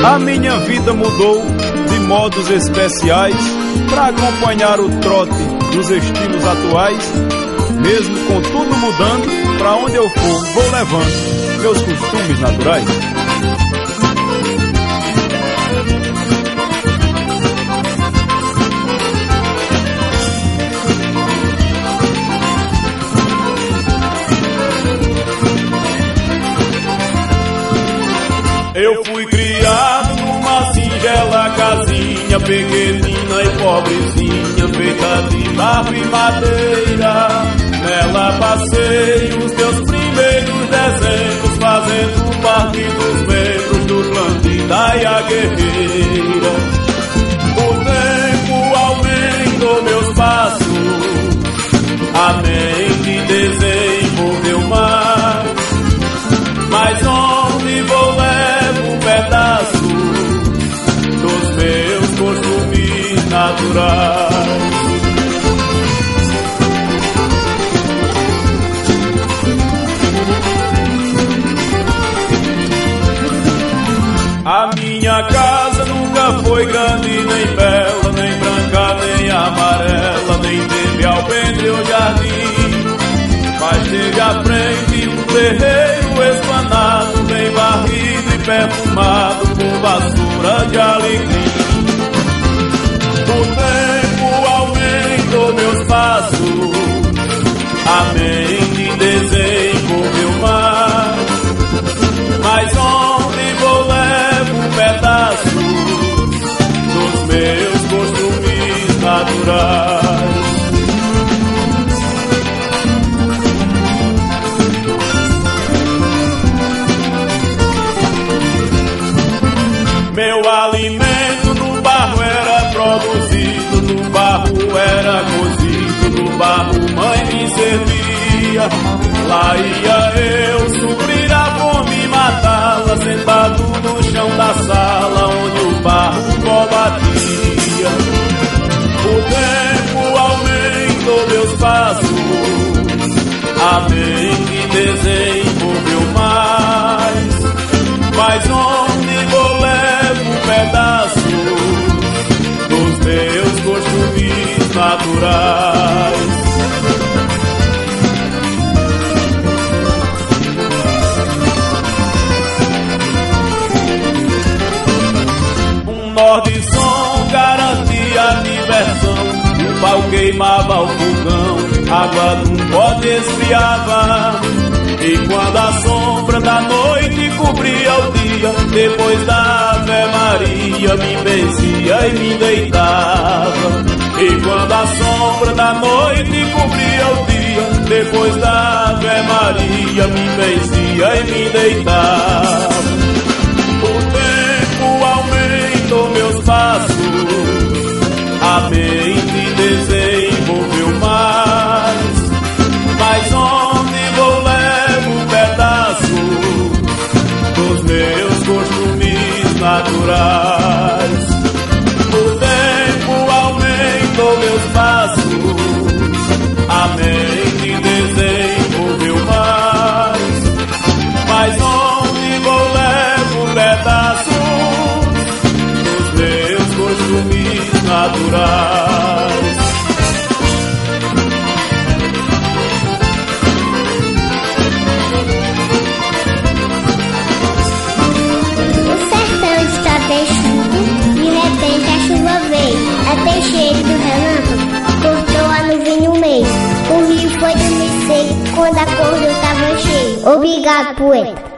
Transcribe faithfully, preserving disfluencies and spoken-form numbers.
A minha vida mudou de modos especiais para acompanhar o trote dos estilos atuais. Mesmo com tudo mudando, pra onde eu for, vou levando meus costumes naturais. Eu fui criado numa singela casinha, pequenina e pobrezinha, feita de barro e madeira. Nela passei os teus primeiros desenhos, fazendo parte dos membros do clã de Daia Guerreira. O tempo aumentou meus passos, a mente desenvolveu mais. Mas onde vou levo um pedaço dos meus costumes naturais. A minha casa nunca foi grande, nem bela, nem branca, nem amarela, nem teve alpendre ou jardim. Mas teve à frente um terreiro esplanado, bem varrido e perfumado por vassoura de alecrim. O tempo aumentou meus passos, a mente desenvolveu mais. Mas onde vou levo um pedaço dos meus costumes naturais. Meu alimento no barro era produzido, no barro era cozido, no barro mãe me servia. Lá ia eu suprir a fome e matá-la, sentado no chão da sala onde o barro combatia. O tempo aumentou meus passos, a mente desenvolveu mais. Mas onde vou levo um pedaço dos meus costumes naturais. Um nó de som garantia a diversão, o pau queimava o fogão, água num pote esfriava. E quando a sombra da noite cobria o dia, depois da Ave Maria me benzia e me deitava. E quando a sombra da noite cobria o dia, depois da Ave Maria me benzia e me deitava. O tempo aumentou meus passos, a mente desenvolveu mais. Mas onde vou levo um pedaço dos meus costumes naturais. O tempo aumentou meus passos, a mente desenvolveu mais. Mas onde vou levo um pedaço dos meus costumes naturais. De repente a chuva veio, a peixeira do relâmpago cortou a nuvem no meio. O rio foi dormir seco, quando acordou tava cheio. Obrigado, poeta.